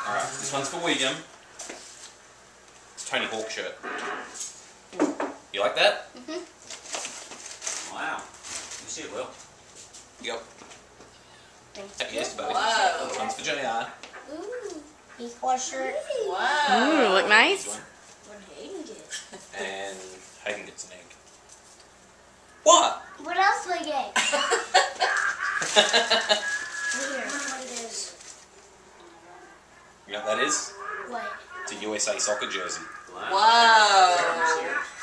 Alright, this one's for William. It's Tony Hawk shirt. You like that? Wow. You see it well. Yep. Thank Yes, buddy. Wow. This one's for JR. Ooh. He's got a shirt. Wow. Ooh, look nice. What Hayden get? And Hayden gets an egg. What? What else do I get? Here, what it is. You know what that is? What? It's a USA soccer jersey. Wow.